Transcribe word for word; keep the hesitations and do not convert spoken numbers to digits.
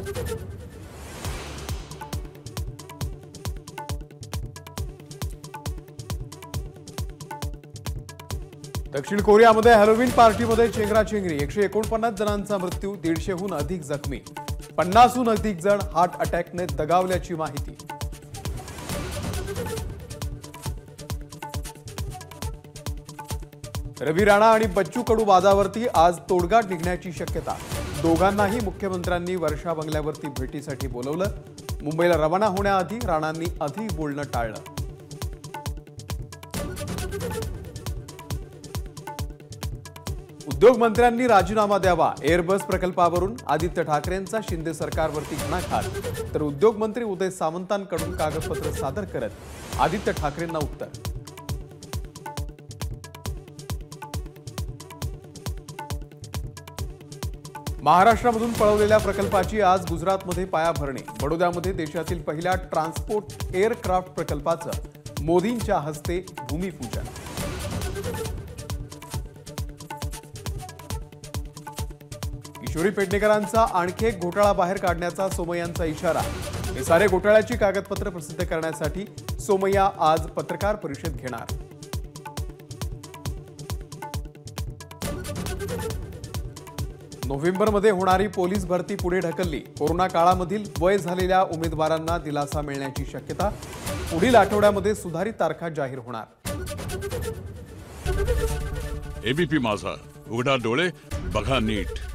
दक्षिण कोरियामध्ये हॅलोवीन पार्टीमध्ये चेंगराचेंगरी, एकशे एकोणपन्नास जणांचा मृत्यू, दीडशेहून अधिक जखमी, पन्नासहून अधिक जण हार्ट अटॅकने दगावल्याची माहिती. रवी राणा आणि बच्चू कडू वादावरती आज तोडगा निघण्याची शक्यता. दोघांनाही मुख्यमंत्र्यांनी वर्षा बंगल्यावरती भेटीसाठी बोलवलं. मुंबईला रवाना होण्याआधी राणांनी अधिक बोलणं टाळलं. उद्योग मंत्र्यांनी राजीनामा द्यावा. एअरबस प्रकल्पावरून आदित्य ठाकरेंचा शिंदे सरकारवरती घणाघात, तर उद्योग मंत्री उदय सामंतांकडून कागदपत्र सादर करत आदित्य ठाकरेंना उत्तर. महाराष्ट्रामधून पळवलेल्या प्रकल्पाची आज गुजरातमध्ये पायाभरणी. बडोद्यामध्ये देशातील पहिल्या ट्रान्सपोर्ट एअरक्राफ्ट प्रकल्पाचं मोदींच्या हस्ते भूमिपूजन. किशोरी पेडणेकरांचा आणखी एक घोटाळा बाहेर काढण्याचा सोमय्यांचा इशारा. हे सारे घोटाळ्याची कागदपत्र प्रसिद्ध करण्यासाठी सोमय्या आज पत्रकार परिषद घेणार. नोव्हेंबरमध्ये होणारी पोलीस भरती पुढे ढकलली. कोरोना काळामधील वय झालेल्या उमेदवारांना दिलासा मिळण्याची शक्यता. पुढील आठवड्यामध्ये सुधारित तारखा जाहीर होणार. एबीपी माझा, उघडा डोळे बघा नीट.